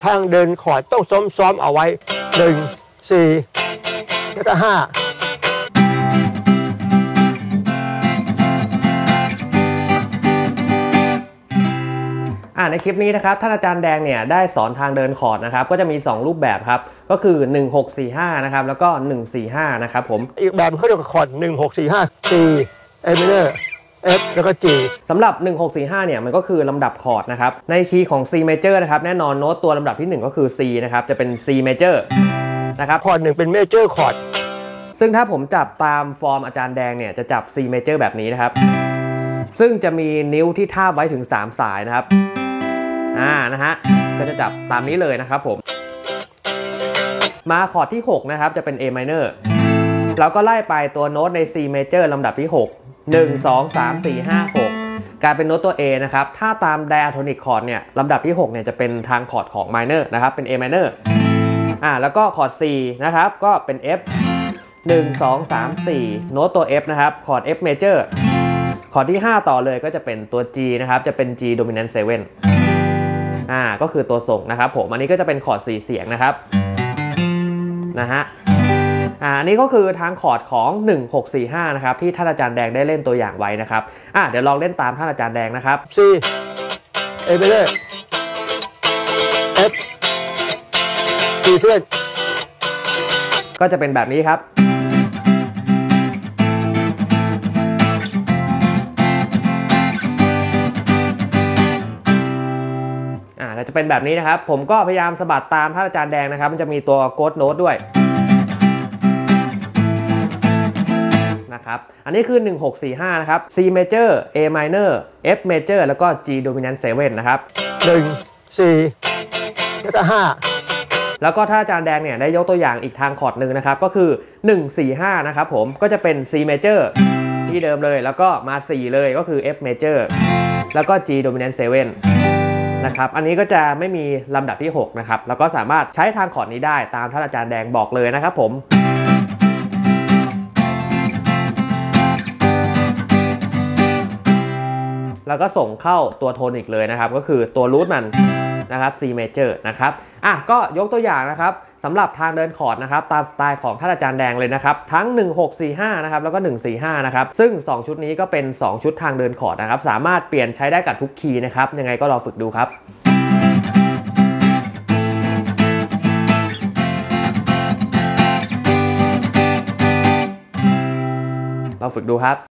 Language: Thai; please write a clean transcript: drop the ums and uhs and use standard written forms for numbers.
ทางเดินคอร์ดต้องซ้อมเอาไว้1 4แล้วก็5 ในคลิปนี้นะครับท่านอาจารย์แดงเนี่ยได้สอนทางเดินคอร์ดนะครับก็จะมี2รูปแบบครับก็คือ1645นะครับแล้วก็145นะครับผมอีกแบบเขาเรียกว่าคอร์ด1645 G A minor F แล้วก็ G สำหรับ1645เนี่ยมันก็คือลำดับคอร์ดนะครับในคีย์ของ C major นะครับแน่นอนโน้ตตัวลำดับที่1ก็คือ C นะครับจะเป็น C major นะครับคอร์ด1เป็น major คอร์ดซึ่งถ้าผมจับตามฟอร์มอาจารย์แดงเนี่ยจะจับ C major แบบนี้นะครับซึ่งจะมีนิ้วที่ทาบไว้ถึง3สายนะครับนะฮะก็จะจับตามนี้เลยนะครับผมมาคอร์ดที่6นะครับจะเป็น A minor เราก็ไล่ไปตัวโน้ตใน C major ลำดับที่6 1 2 3 4 5 6กลายเป็นโน้ตตัว A นะครับถ้าตาม diatonic chord เนี่ยลำดับที่6เนี่ยจะเป็นทางคอร์ดของ minor นะครับเป็น A minor แล้วก็คอร์ด C นะครับก็เป็น F 1 2 3 4โน้ตตัว F นะครับคอร์ด F major คอร์ดที่5ต่อเลยก็จะเป็นตัว G นะครับจะเป็น G dominant 7ก็คือตัวส่งนะครับผมอันนี้ก็จะเป็นคอร์ด4เสียงนะครับอันนี้ก็คือทางคอร์ดของ1645นะครับที่ท่านอาจารย์แดงได้เล่นตัวอย่างไว้นะครับเดี๋ยวลองเล่นตามท่านอาจารย์แดงนะครับ C A minor F G ก็จะเป็นแบบนี้ครับจะเป็นแบบนี้นะครับผมก็พยายามสะบัดตามท่านอาจารย์แดงนะครับมันจะมีตัวโกดโน้ตด้วยนะครับอันนี้คือ1645นะครับ C major A minor F major แล้วก็ G dominant 7นะครับ 1 4แล้วก็5 แล้วก็ท่านอาจารย์แดงเนี่ยได้ยกตัวอย่างอีกทางคอร์ดหนึ่งนะครับก็คือ145นะครับผมก็จะเป็น C major ที่เดิมเลยแล้วก็มา4เลยก็คือ F major แล้วก็ G dominant 7นะครับอันนี้ก็จะไม่มีลำดับที่6นะครับแล้วก็สามารถใช้ทางคอร์ดนี้ได้ตามท่านอาจารย์แดงบอกเลยนะครับผมแล้วก็ส่งเข้าตัวโทนิกเลยนะครับก็คือตัวรูทมันนะครับ C major นะครับก็ยกตัวอย่างนะครับสำหรับทางเดินคอร์ดนะครับตามสไตล์ของท่านอาจารย์แดงเลยนะครับทั้ง1645นะครับแล้วก็145นะครับซึ่ง2ชุดนี้ก็เป็น2ชุดทางเดินคอร์ดนะครับสามารถเปลี่ยนใช้ได้กับทุกคีย์นะครับยังไงก็ลองฝึกดูครับลองฝึกดูครับ